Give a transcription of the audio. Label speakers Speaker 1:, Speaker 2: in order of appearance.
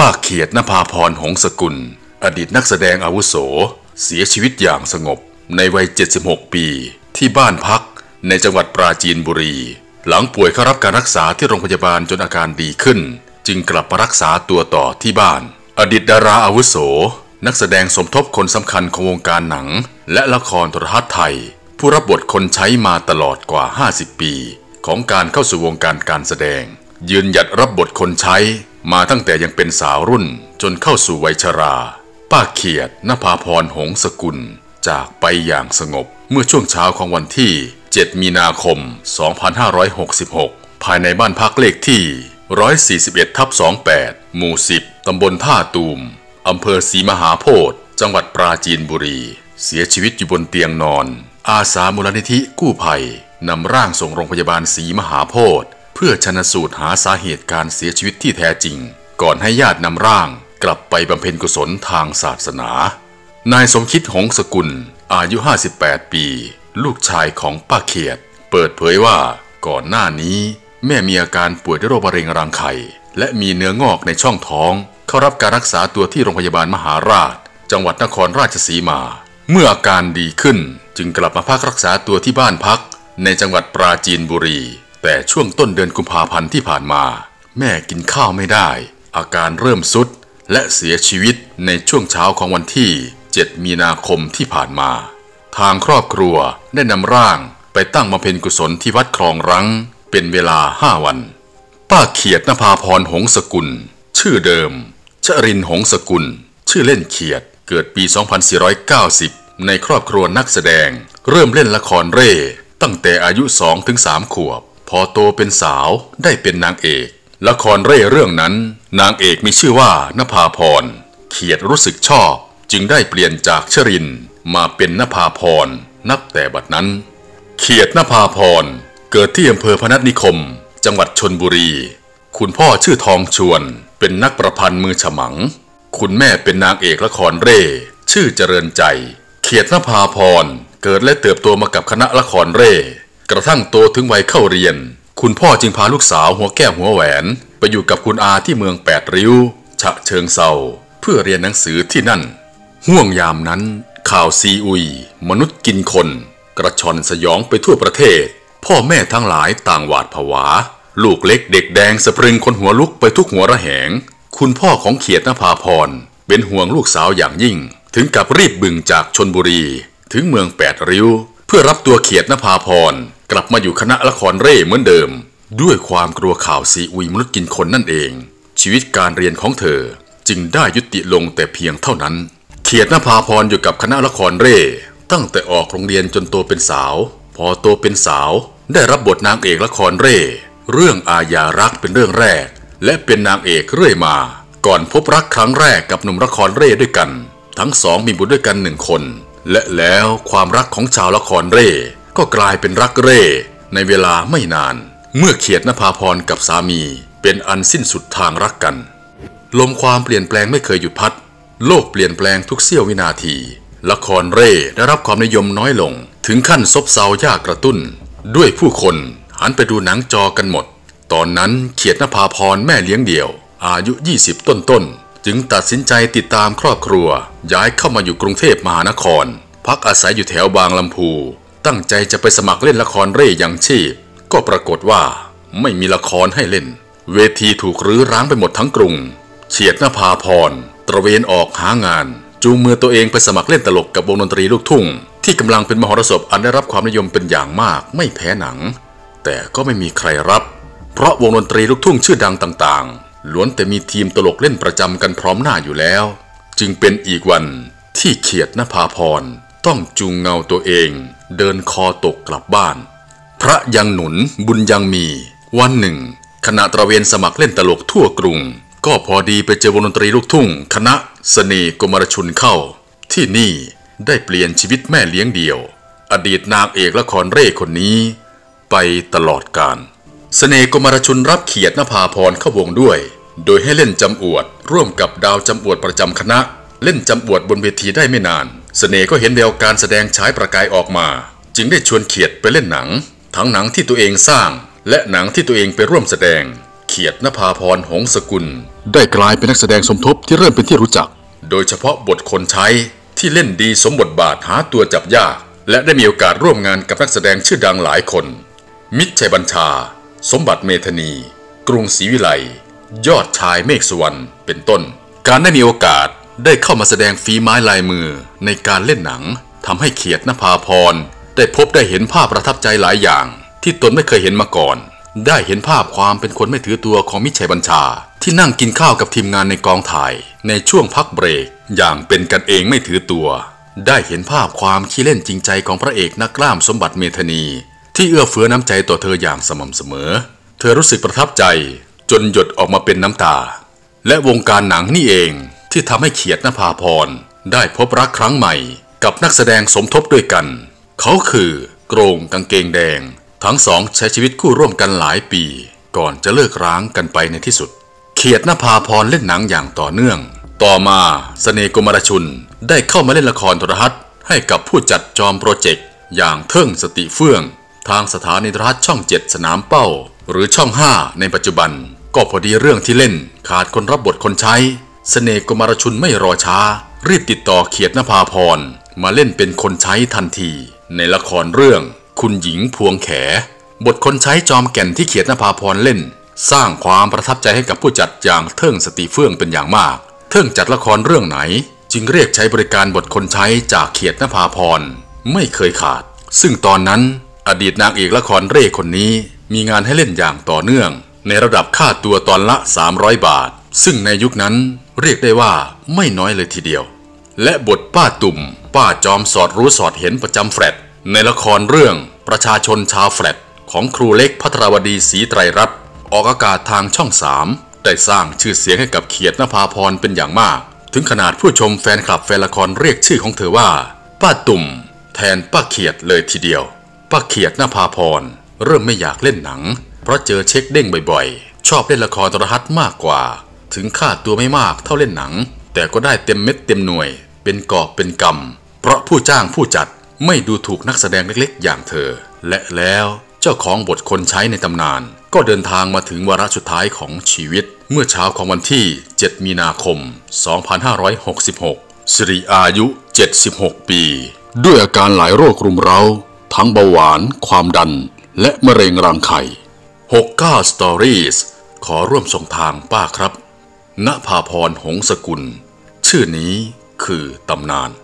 Speaker 1: ป้าเขียดนภาพรหงสกุลอดีตนักแสดงอาวุโสเสียชีวิตอย่างสงบในวัย76 ปีที่บ้านพักในจังหวัดปราจีนบุรีหลังป่วยเข้ารับการรักษาที่โรงพยาบาลจนอาการดีขึ้นจึงกลับมารักษาตัวต่อที่บ้านอดีตดาราอาวุโสนักแสดงสมทบคนสำคัญของวงการหนังและละครโทรทัศน์ไทยผู้รับบทคนใช้มาตลอดกว่า50 ปีของการเข้าสู่วงการการแสดงยืนหยัดรับบทคนใช้มาตั้งแต่ยังเป็นสาวรุ่นจนเข้าสู่วัยชราป้าเขียดนภาพรหงสกุลจากไปอย่างสงบเมื่อช่วงเช้าของวันที่7 มีนาคม 2566ภายในบ้านพักเลขที่141/28 หมู่ 10 ตำบลท่าตูมอำเภอศรีมหาโพธิ์จังหวัดปราจีนบุรีเสียชีวิตอยู่บนเตียงนอนอาสามูลนิธิกู้ภัยนำร่างส่งโรงพยาบาลศรีมหาโพธิ์เพื่อชันสูตรหาสาเหตุการเสียชีวิตที่แท้จริงก่อนให้ญาตินำร่างกลับไปบำเพ็ญกุศลทางศาสนานายสมคิดหงสกุลอายุ58 ปีลูกชายของป้าเขียดเปิดเผยว่าก่อนหน้านี้แม่มีอาการป่วยด้วยโรคมะเร็งรังไข่และมีเนื้องอกในช่องท้องเข้ารับการรักษาตัวที่โรงพยาบาลมหาราชจังหวัดนครราชสีมาเมื่ออาการดีขึ้นจึงกลับมาพักรักษาตัวที่บ้านพักในจังหวัดปราจีนบุรีแต่ช่วงต้นเดือนกุมภาพันธ์ที่ผ่านมาแม่กินข้าวไม่ได้อาการเริ่มทรุดและเสียชีวิตในช่วงเช้าของวันที่7 มีนาคมที่ผ่านมาทางครอบครัวได้นำร่างไปตั้งบำเพ็ญกุศลที่วัดคลองรังเป็นเวลา5 วันป้าเขียดนภาพรหงสกุลชื่อเดิมชรินทร์หงสกุลชื่อเล่นเขียดเกิดปี 2490ในครอบครัวนักแสดงเริ่มเล่นละครเร่ตั้งแต่อายุ 2-3 ขวบพอโตเป็นสาวได้เป็นนางเอกละครเร่เรื่องนั้นนางเอกมีชื่อว่านภาพรเขียดรู้สึกชอบจึงได้เปลี่ยนจากชรินทร์มาเป็นนภาพรนับแต่บัดนั้นเขียดนภาพรเกิดที่อำเภอพนัสนิคมจังหวัดชลบุรีคุณพ่อชื่อทองชวนเป็นนักประพันธ์มือฉมังคุณแม่เป็นนางเอกละครเร่ชื่อเจริญใจเขียดนภาพรเกิดและเติบโตมากับคณะละครเร่กระทั่งโตถึงวัยเข้าเรียนคุณพ่อจึงพาลูกสาวหัวแก้วหัวแหวนไปอยู่กับคุณอาที่เมือง8 ริ้วฉะเชิงเทราเพื่อเรียนหนังสือที่นั่นห่วงยามนั้นข่าวซีอุยมนุษย์กินคนกระชอนสยองไปทั่วประเทศพ่อแม่ทั้งหลายต่างหวาดผวาลูกเล็กเด็กแดงสะพรึงคนหัวลุกไปทุกหัวระแหงคุณพ่อของเขียดนภาพรเป็นห่วงลูกสาวอย่างยิ่งถึงกับรีบบึงจากชลบุรีถึงเมือง8 ริ้วเพื่อรับตัวเขียดนภาพรกลับมาอยู่คณะละครเร่เหมือนเดิมด้วยความกลัวข่าวซีอุยมนุษย์กินคนนั่นเองชีวิตการเรียนของเธอจึงได้ยุติลงแต่เพียงเท่านั้นเขียดนภาพรอยู่กับคณะละครเร่ตั้งแต่ออกโรงเรียนจนโตเป็นสาวพอโตเป็นสาวได้รับบทนางเอกละครเร่เรื่องอาญารักเป็นเรื่องแรกและเป็นนางเอกเรื่อยมาก่อนพบรักครั้งแรกกับหนุ่มละครเร่ด้วยกันทั้งสองมีบุตรด้วยกัน1 คนและแล้วความรักของชาวละครเร่ก็กลายเป็นรักเร่ในเวลาไม่นานเมื่อเขียดนภาพรกับสามีเป็นอันสิ้นสุดทางรักกันลมความเปลี่ยนแปลงไม่เคยหยุดพัดโลกเปลี่ยนแปลงทุกเสี้ยววินาทีละครเร่ได้รับความนิยมน้อยลงถึงขั้นซบเซายากกระตุ้นด้วยผู้คนหันไปดูหนังจอกันหมดตอนนั้นเขียดนภาพรแม่เลี้ยงเดี่ยวอายุ20 ต้นๆจึงตัดสินใจติดตามครอบครัวย้ายเข้ามาอยู่กรุงเทพมหานครพักอาศัยอยู่แถวบางลำพูตั้งใจจะไปสมัครเล่นละครเร่ยังชีพก็ปรากฏว่าไม่มีละครให้เล่นเวทีถูกรื้อร้างไปหมดทั้งกรุงเขียดนภาพรตระเวนออกหางานจูงมือตัวเองไปสมัครเล่นตลกกับวงดนตรีลูกทุ่งที่กำลังเป็นมหรสพอันได้รับความนิยมเป็นอย่างมากไม่แพ้หนังแต่ก็ไม่มีใครรับเพราะวงดนตรีลูกทุ่งชื่อดังต่างๆล้วนแต่มีทีมตลกเล่นประจำกันพร้อมหน้าอยู่แล้วจึงเป็นอีกวันที่เขียดนภาพรต้องจูงเงาตัวเองเดินคอตกกลับบ้านพระยังหนุนบุญยังมีวันหนึ่งขณะตระเวนสมัครเล่นตลกทั่วกรุงก็พอดีไปเจอวงดนตรีลูกทุ่งคณะเสน่ห์กมรชุนเข้าที่นี่ได้เปลี่ยนชีวิตแม่เลี้ยงเดี่ยวอดีตนางเอกละครเร่คนนี้ไปตลอดกาลเสน่ห์กมรชุนรับเขียดนภาพรเข้าวงด้วยโดยให้เล่นจำอวดร่วมกับดาวจำอวดประจำคณะเล่นจำอวดบนเวทีได้ไม่นานเสน่ห์ก็เห็นแววการแสดงฉายประกายออกมาจึงได้ชวนเขียดไปเล่นหนังทั้งหนังที่ตัวเองสร้างและหนังที่ตัวเองไปร่วมแสดงเขียดนภาพรหงสกุลได้กลายเป็นนักแสดงสมทบที่เริ่มเป็นที่รู้จักโดยเฉพาะบทคนใช้ที่เล่นดีสมบทบาทหาตัวจับยากและได้มีโอกาสร่วมงานกับนักแสดงชื่อดังหลายคนมิตรชัยบัญชาสมบัติเมธานีกรุงศรีวิไลยอดชายเมฆสุวรรณเป็นต้นการได้มีโอกาสได้เข้ามาแสดงฝีไม้ลายมือในการเล่นหนังทำให้เขียดนภาพรได้พบได้เห็นภาพประทับใจหลายอย่างที่ตนไม่เคยเห็นมาก่อนได้เห็นภาพความเป็นคนไม่ถือตัวของมิตรชัยบัญชาที่นั่งกินข้าวกับทีมงานในกองถ่ายในช่วงพักเบรกอย่างเป็นกันเองไม่ถือตัวได้เห็นภาพความขี้เล่นจริงใจของพระเอกนักกล้ามสมบัติเมธานีที่เอื้อเฟื้อน้ำใจต่อเธออย่างสม่ำเสมอเธอรู้สึกประทับใจจนหยดออกมาเป็นน้ำตาและวงการหนังนี่เองที่ทำให้เขียดนภาพรได้พบรักครั้งใหม่กับนักแสดงสมทบด้วยกันเขาคือโกรงกางเกงแดงทั้งสองใช้ชีวิตคู่ร่วมกันหลายปีก่อนจะเลิกร้างกันไปในที่สุดเขียดนภาพรเล่นหนังอย่างต่อเนื่องต่อมาเสน่ห์กมลชุนได้เข้ามาเล่นละครโทรทัศน์ให้กับผู้จัดจอมโปรเจกต์อย่างเทิงสติเฟื่องทางสถานีโทรทัศน์ช่อง7สนามเป้าหรือช่อง5ในปัจจุบันก็พอดีเรื่องที่เล่นขาดคนรับบทคนใช้เสน่ห์กมลชุนไม่รอช้ารีบติดต่อเขียดนภาพรมาเล่นเป็นคนใช้ทันทีในละครเรื่องคุณหญิงพวงแขบทคนใช้จอมแก่นที่เขียดนภาพรเล่นสร้างความประทับใจให้กับผู้จัดอย่างเทิงสติเฟื่องเป็นอย่างมากเทิงจัดละครเรื่องไหนจึงเรียกใช้บริการบทคนใช้จากเขียดนภาพรไม่เคยขาดซึ่งตอนนั้นอดีตนางเอกละครเร่คนนี้มีงานให้เล่นอย่างต่อเนื่องในระดับค่าตัวตอนละ300 บาทซึ่งในยุคนั้นเรียกได้ว่าไม่น้อยเลยทีเดียวและบทป้าตุ่มป้าจอมสอดรู้สอดเห็นประจำแฟลตในละครเรื่องประชาชนชาวแฟลตของครูเล็กภัทรวดีศรีไตรรัตน์ออกอากาศทางช่อง3ได้สร้างชื่อเสียงให้กับเขียดนภาพรเป็นอย่างมากถึงขนาดผู้ชมแฟนคลับแฟนละครเรียกชื่อของเธอว่าป้าตุ่มแทนป้าเขียดเลยทีเดียวป้าเขียดนภาพรเริ่มไม่อยากเล่นหนังเพราะเจอเช็คเด้งบ่อยๆชอบเล่นละครโทรทัศน์มากกว่าถึงค่าตัวไม่มากเท่าเล่นหนังแต่ก็ได้เต็มเม็ดเต็มหน่วยเป็นกอบเป็นกำเพราะผู้จ้างผู้จัดไม่ดูถูกนักแสดงเล็กๆอย่างเธอและแล้วเจ้าของบทคนใช้ในตำนานก็เดินทางมาถึงวาระสุดท้ายของชีวิตเมื่อเช้าของวันที่7 มีนาคม 2566สิริอายุ76 ปีด้วยอาการหลายโรครุมเร้าทั้งเบาหวานความดันและมะเร็งรังไข่69 Stories ขอร่วมส่งทางป้าครับณภาพร หงสกุลชื่อนี้คือตำนาน